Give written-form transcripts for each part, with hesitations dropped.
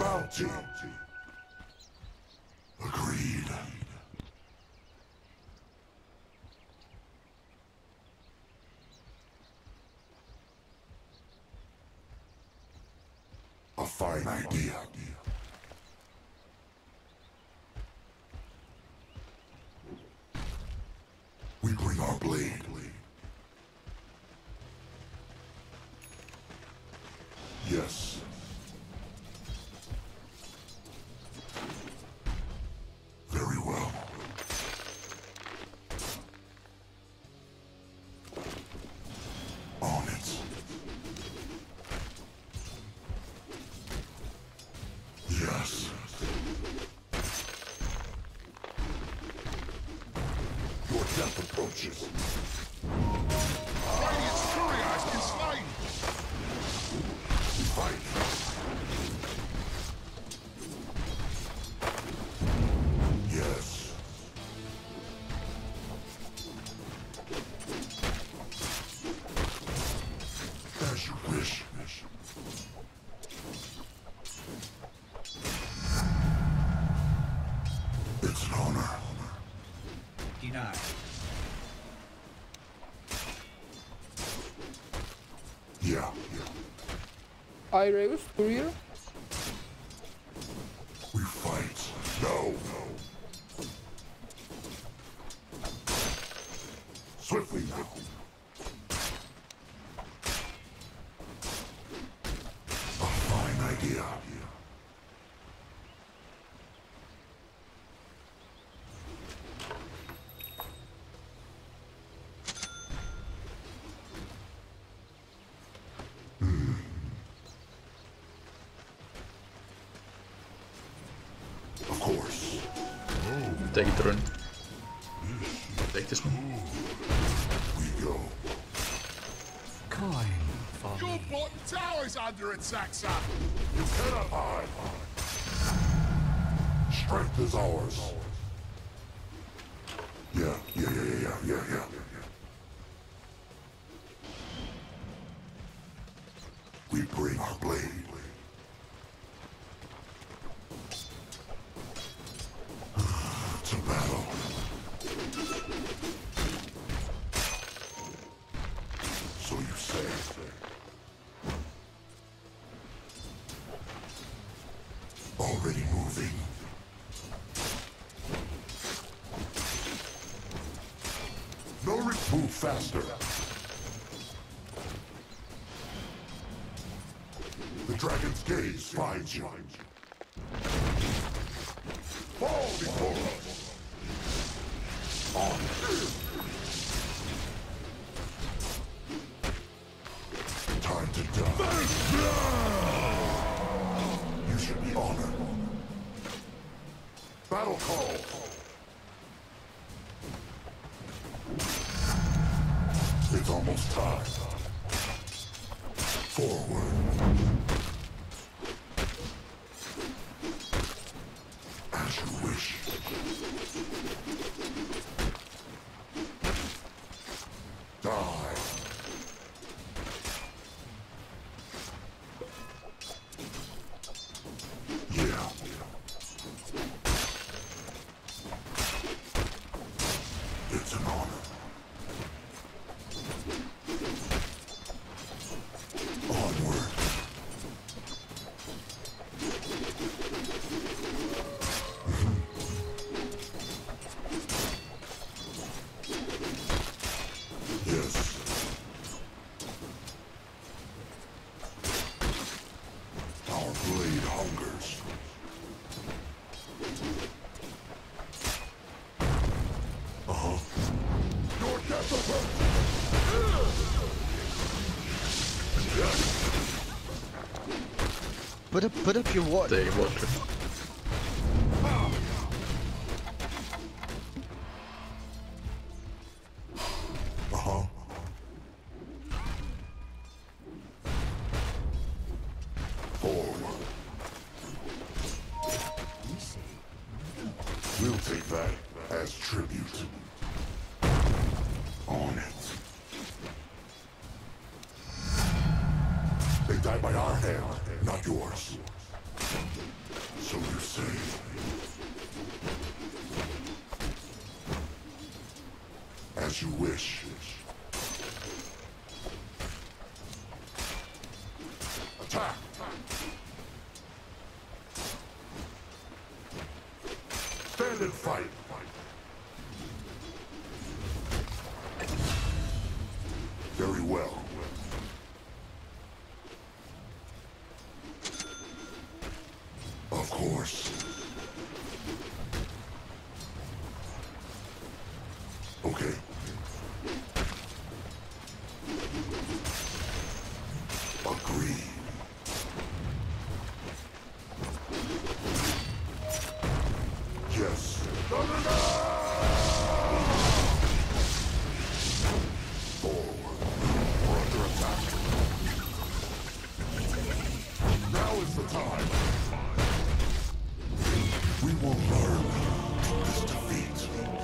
bounty. Agreed. A fine idea. We bring our blade. Yes. Very well. On it. Yes. Your death approaches. Radiant's courier has been slain! Fight. Yes. As you wish. It's an honor. Denied. Yeah. Ireus, courier. We fight. No. Swiftly now. A fine idea. Of course. Take it, run. Take this one. We go. Your bottom tower's under attack, sir! You cannot hide. Strength is ours. Yeah. We bring our blade. To battle. So you say. Already moving. No move faster. The dragon's gaze finds you. Fall before us. On. Time to die. You should be honored. Battle call. It's almost time. Forward. As you wish. Die. Yeah. It's an honor. Onward. Yes. Our blade hungers. Your death approaches. Put up your what? Take water. Forward. We'll take that as tribute. On it. They die by our hand, not yours. Stand and fight. Very well. Of course. Okay. Agreed. Yes. Forward. We're under attack. Now is the time. We will learn this defeat.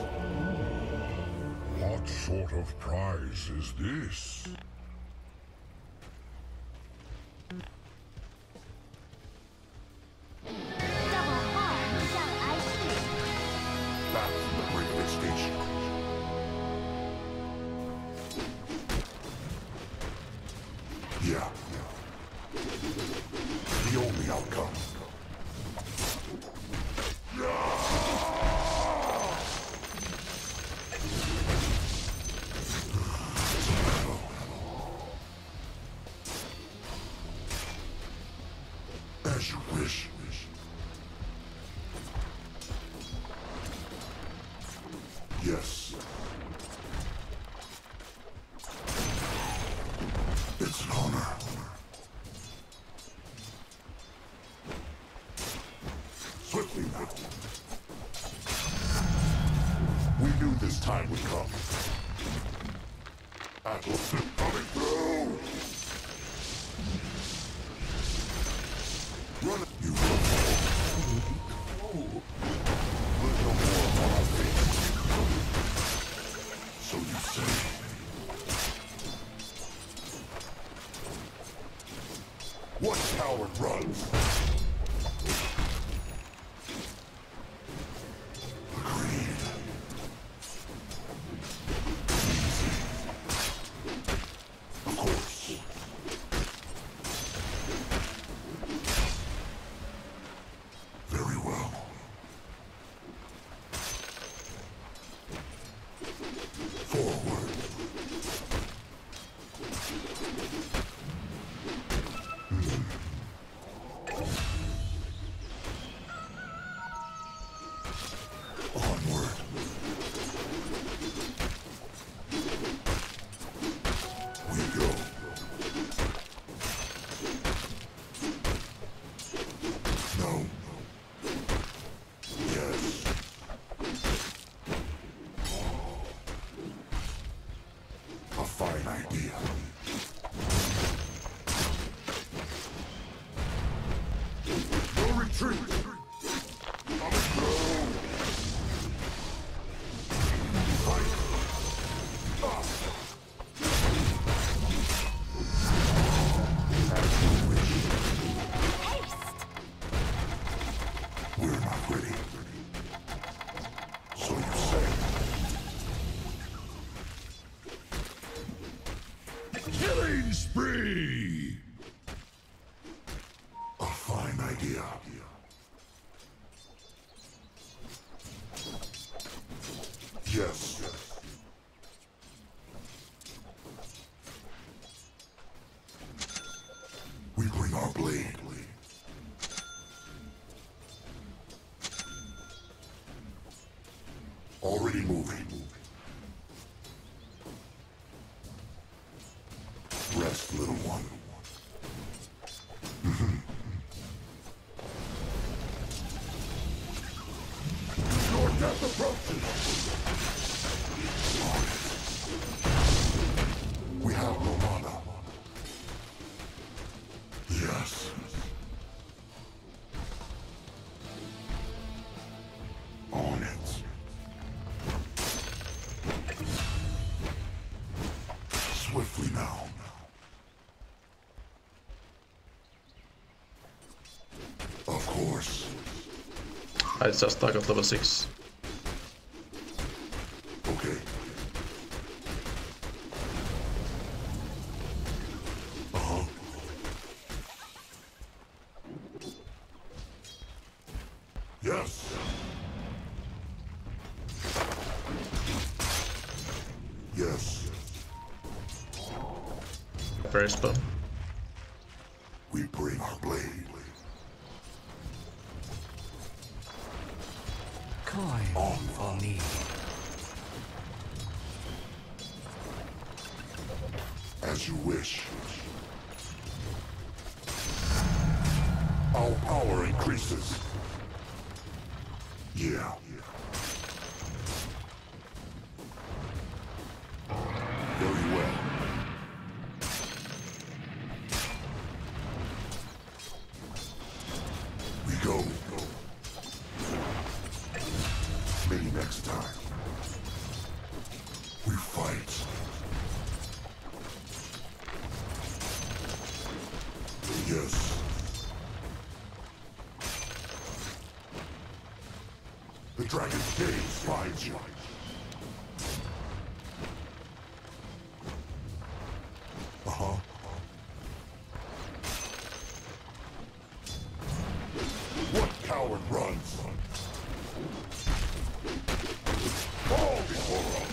What sort of prize is this? Back from the Breakaway Station. Yeah. The only outcome. As you wish. Yes. It's an honor. Swiftly now. We knew this time would come. Atlas is coming through! Run it, you will fall. Look no more upon our face. So you say. What coward runs? Agreed. Easy. Of course. Very well. Forward. Onward. We go. No. Yes. A fine idea. No retreat! Coming through! Fight! As you wish. We're not ready. So you say. Killing spree! A fine idea. Yes. We bring our blade. Already moving. Rest, little one. Your death approaches! We have no mana. Yes. On it. Swiftly now. Of course. I just stuck at level 6. Okay. Uh-huh. Yes. Very spawn. We bring our blade. Coin for me. As you wish. Our power increases. Yeah. Very well. We go. Maybe next time. We fight. Yes. The dragon's gaze finds you. Uh-huh. What coward runs? Fall before us.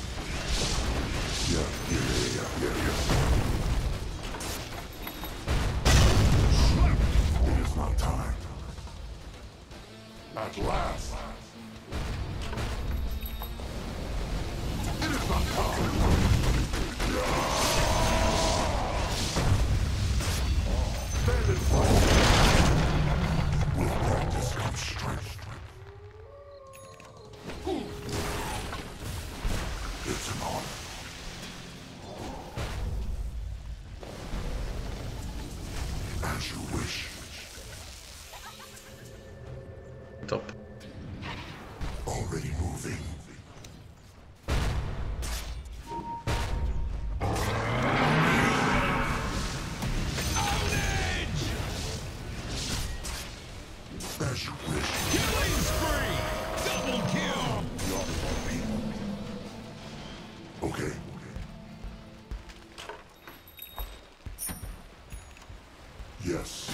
Yeah. It is not time. At last. It is not time. Stand and fight. With practice comes strength. It's an honor. As you wish. Top. Already moving. As you wish. Killing spree! Double kill! Okay. Yes.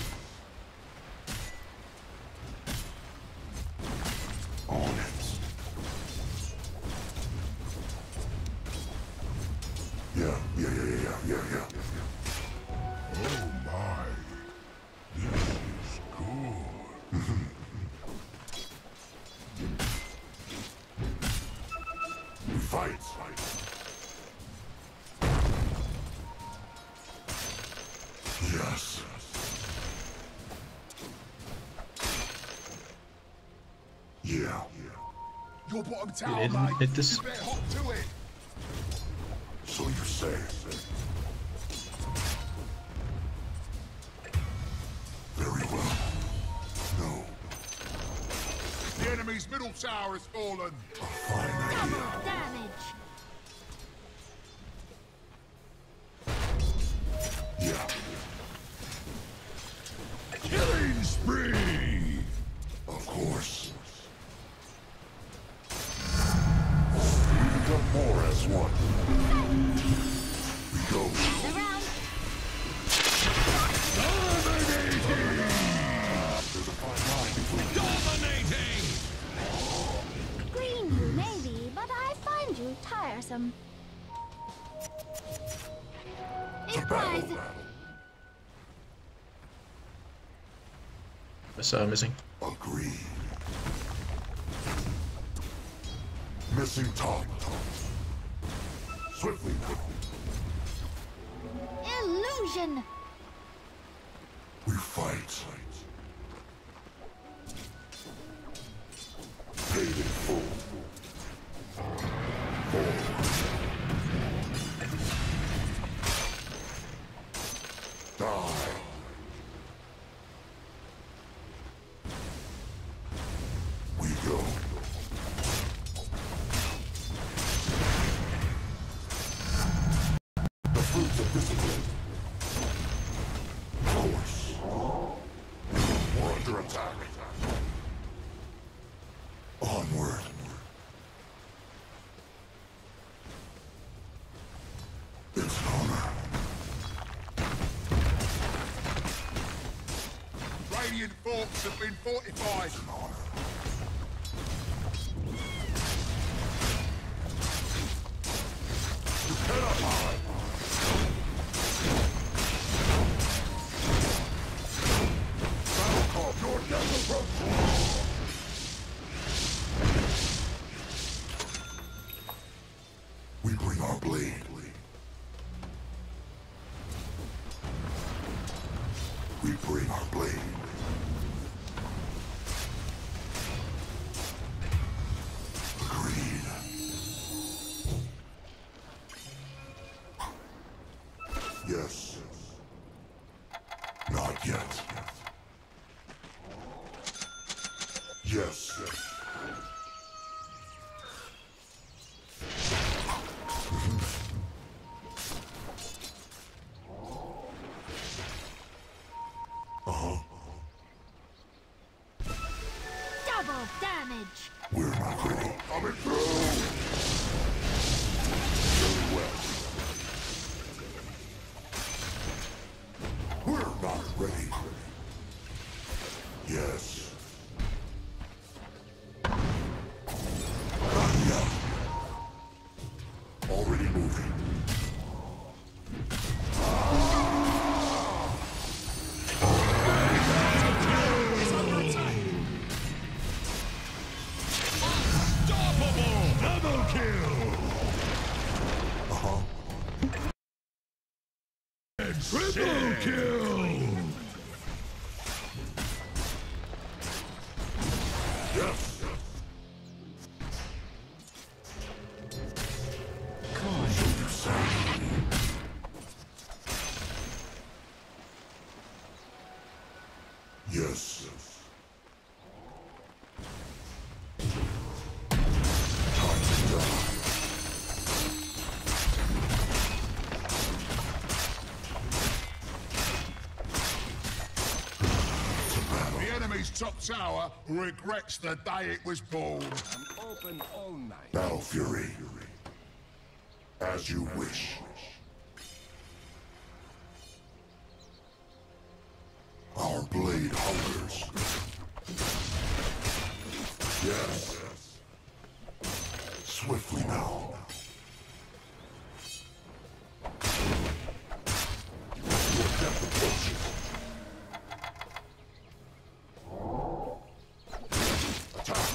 On it. Yeah. Oh my. This is good. We fight. Yes. Yeah. Your bottom You tower, didn't mate. hit this. You better hop to it. So you say. Very well. No. The enemy's middle tower has fallen. A fine idea. Damage. Yeah. Killing spree! Of course. We become more as one. We go. Around. There's a fine line between Dominating! Green you maybe, but I find you tiresome. Equalize. Missing. Agreed. Missing top. Swiftly now. Illusion. We fight. Paid in full. Die. We go. The fruits of discipline. Of course. We're under attack. Onward. It's an honor. Radiant forts have been fortified. It's an honor. You cannot hide. We bring our blade. We bring our blade. Agreed. Yes. Not yet. Yes. Double damage. We're not ready. Coming through! Very well. We're not ready. Yes. Not yet. Already moving. Double kill! Triple kill! Yes. Yes. Time to die. The enemy's top tower regrets the day it was born. Open all night. Battle Fury. As you wish. Our blade hungers. Yes. Swiftly now. Your death approaches. Attack.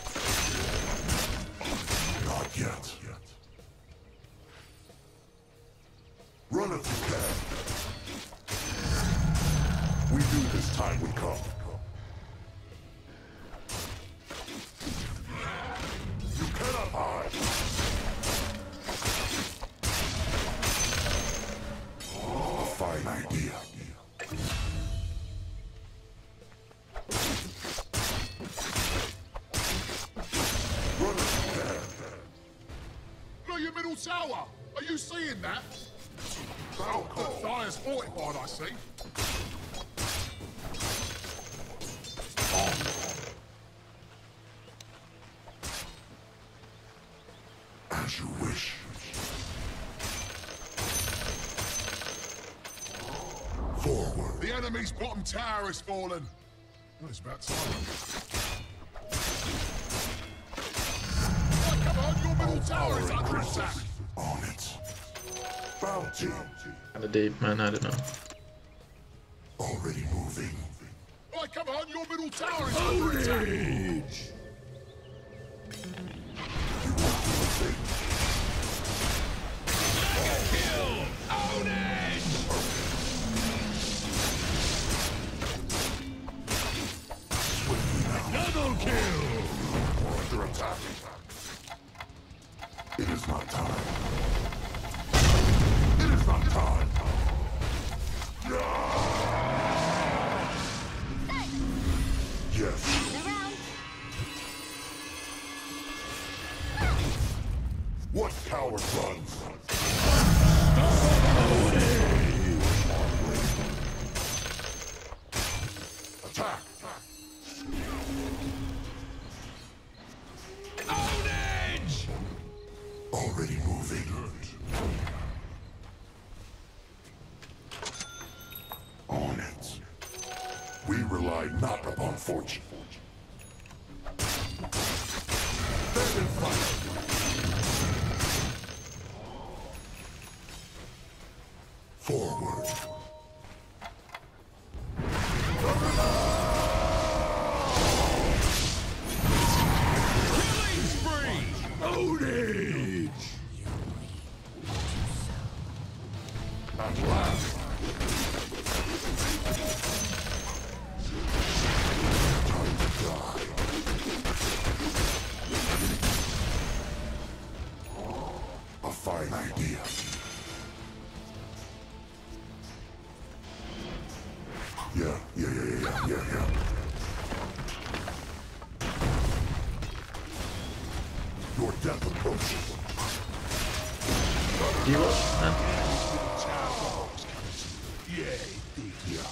Not yet. Run if you can. We knew this time would come. You cannot hide. A fine idea. Run if you can. Look at your middle tower! Are you seeing that? Battle call. Dire's fortified, I see. As you wish. Forward. The enemy's bottom tower has fallen. Well, it's about time. Oh, come on, your middle tower is under attack. On it. Bounty. Kinda deep, man. I don't know. Already moving. Oh, come on, your middle tower is under attack. You won't do a thing. Swiftly now. Double kill! We're under attack. It is not time. It is not time. Yes. Around. What coward runs? Attack! Already moving. On it. We rely not upon fortune. Stand and fight. Forward. death approaches. Diva? Yeah.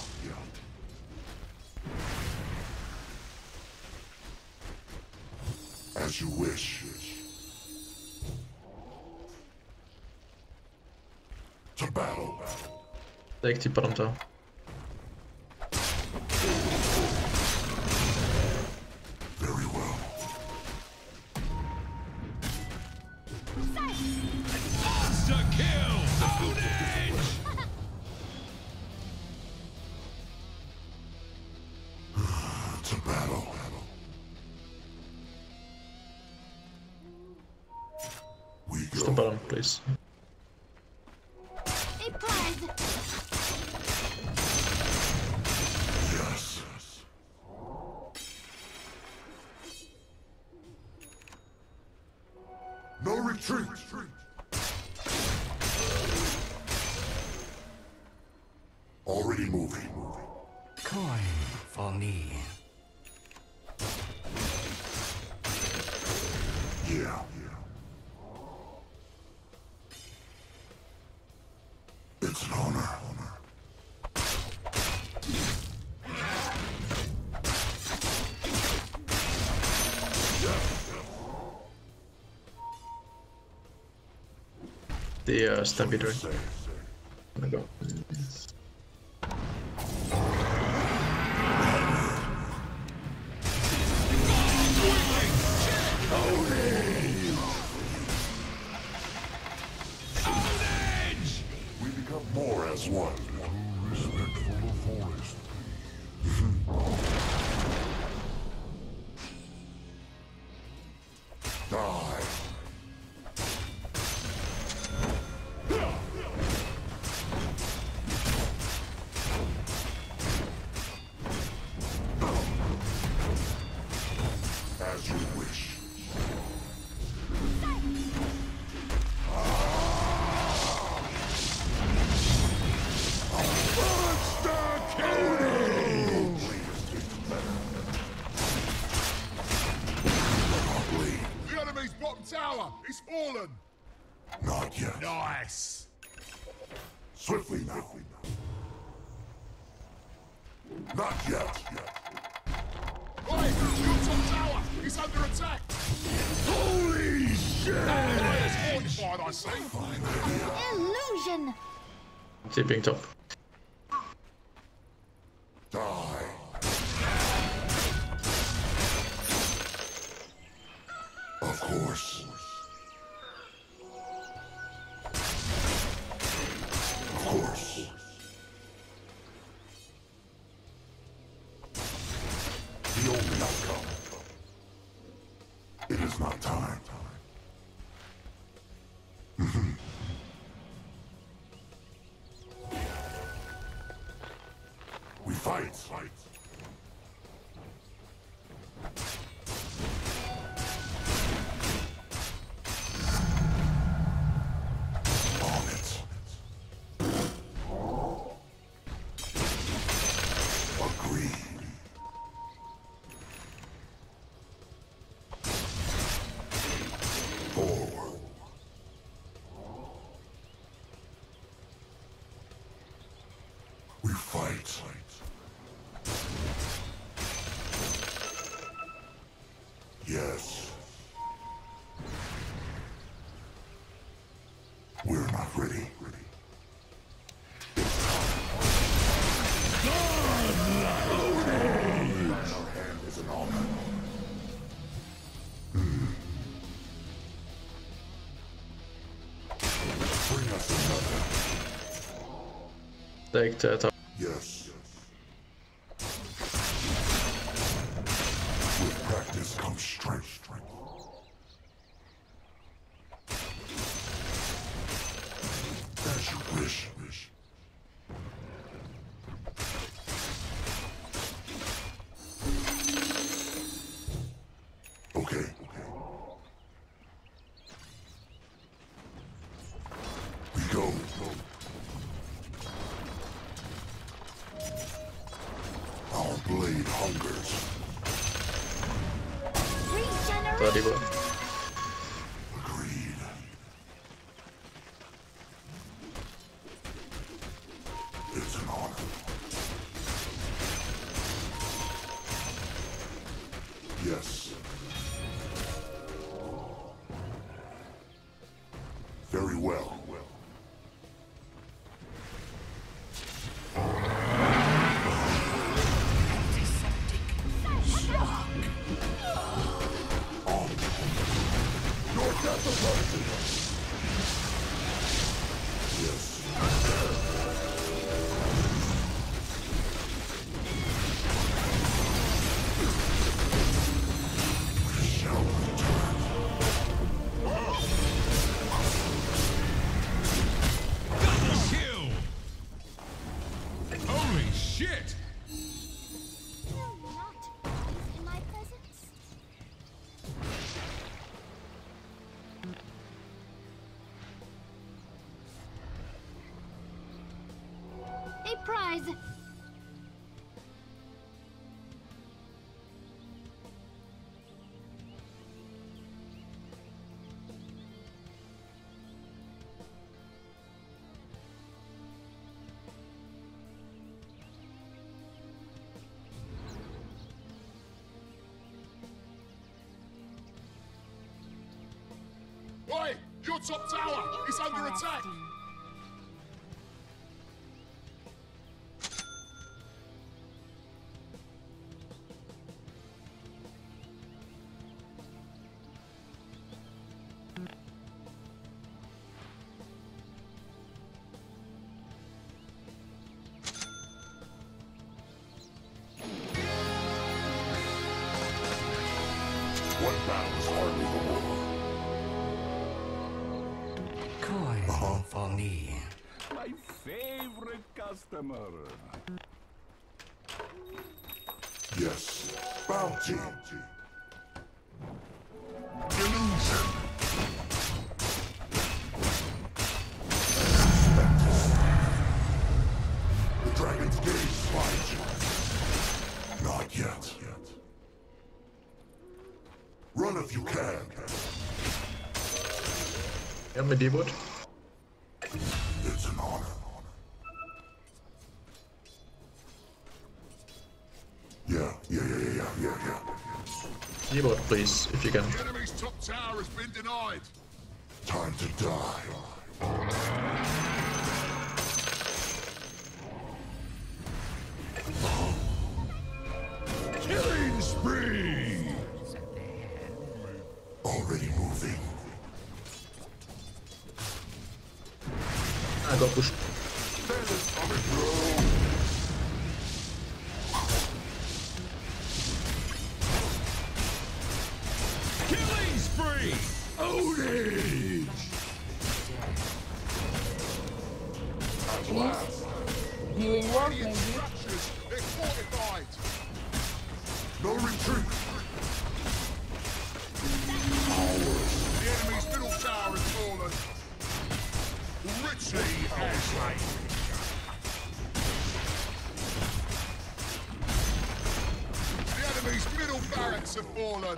As you wish. To battle. Take die pronto. Very well. Monster kill! Ownage! To battle. We Just the go. bottom, please. A prize. Yes. No retreat. Already moving. Coin for me. Yeah. It's an honor. The stampede ring. Gonna go. We become more as one. Respectful of forest. Die. As you wish. The enemy's bottom tower! It's fallen! Not yet. Nice! Swiftly now. Not yet. Oi! Your top tower! It's under attack! Holy shit! Dire's fortified, I say! Illusion. Tipping top. Die. Of course. Of course. The only outcome. It is not time. We fight. On it. Agreed. Forward. We fight. Yes. We're not ready. Our hand is an honor. Bring us another. Take the top. Yes. With practice comes strength. As you wish. Okay. We go. Our blade hungers. Regeneration. Tadi, bro. Yes. Very well. Your death approaches. Yes. We shall return. Double kill! Holy shit! No, you're not. He's in my presence. A prize. Oi! Your top tower! It's under attack! One battle is hardly the war. Coin for me. My favorite customer. Yes. Bounty. Illusion! The dragon's gaze finds you. Not yet. Run if you can. Ja, med D-bot. It's an honor. Yeah. D-bot, please, if you can. The enemy's top tower has been denied! Time to die. Killing spree! Already moving. I got pushed. Bandits coming through. Killing spree! Ownage! At last. Healing work, Radiant maybe. structures, they're fortified! No retreat. The enemy's middle tower has fallen! Richie has slain! The enemy's middle barracks have fallen!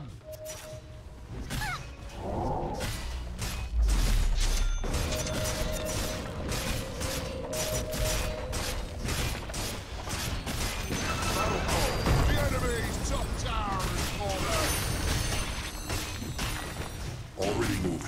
The enemy's top tower has fallen! Already moving.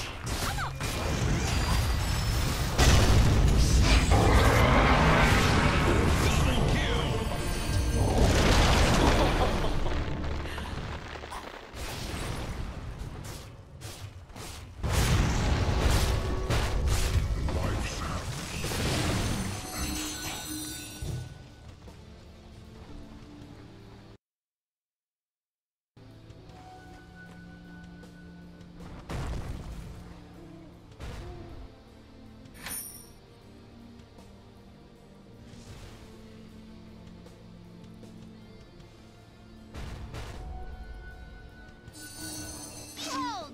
Hold!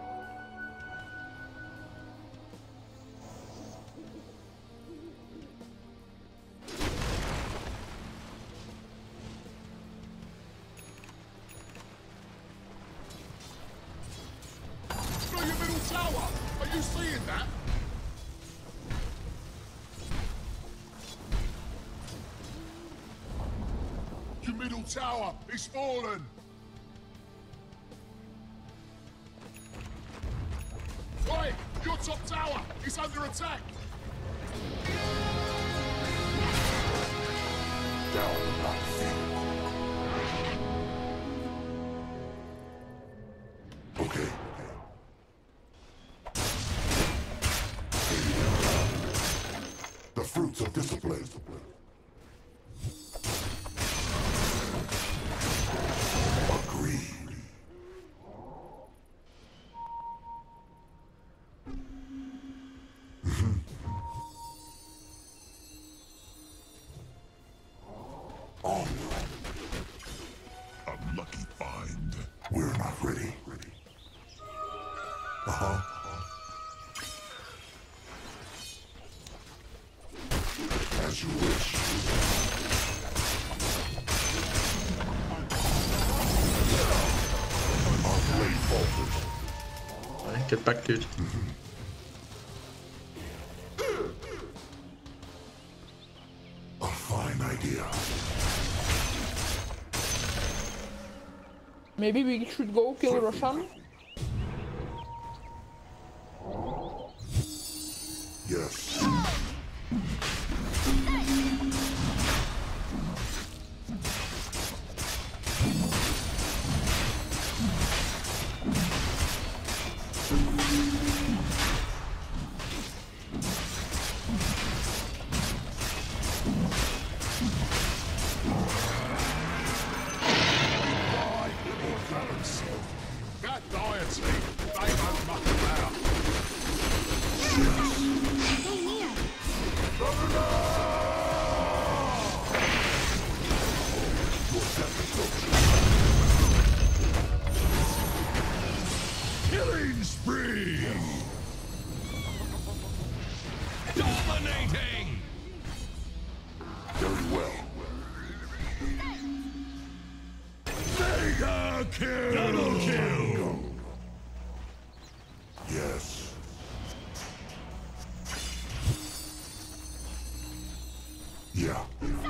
Through your middle tower! Are you seeing that? Your middle tower is fallen! Oi! Your top tower! It's under attack! Down not feet. Okay. The fruits of discipline. Agreed. Unlucky find. We're not ready. Uh-huh. As you wish. Our blade falters. Alright, get back, dude. A fine idea. Maybe we should go kill Roshan? Yes. That deity, they don't muck about. Stay near. Killing spree! Dominating! Very well. Mega kill! Double kill! Yes. Yeah.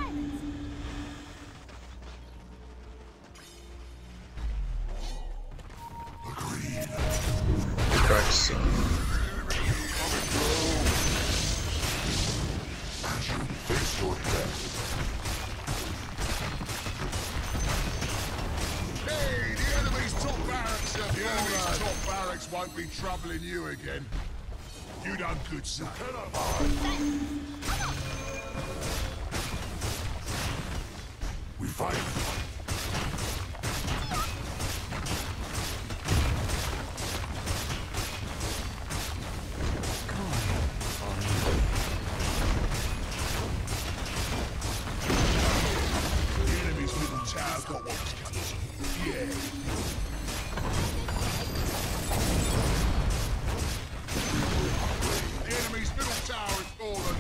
Agreed. Cracks. Face your death. Hey, the enemy's top barracks have The enemy's top barracks won't be troubling you again. You done good, son. We fight. The enemy's middle tower got what's coming. Yeah. The enemy's middle tower is fallen.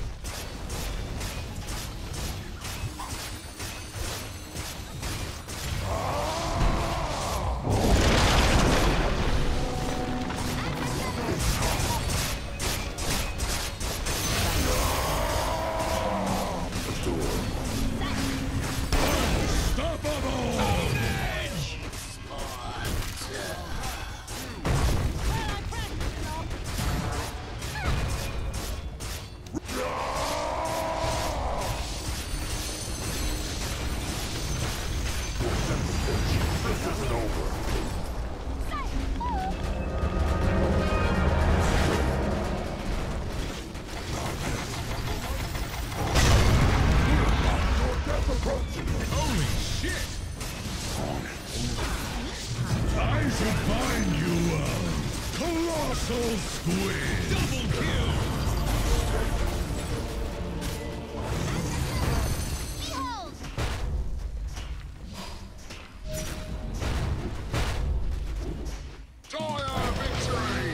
Holy shit! I should find you a colossal squid! Double kill! Behold! Dire victory!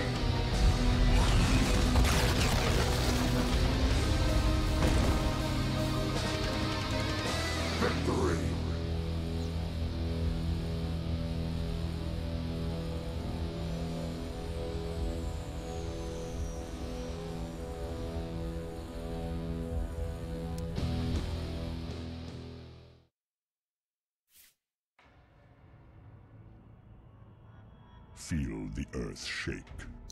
Victory. Feel the earth shake.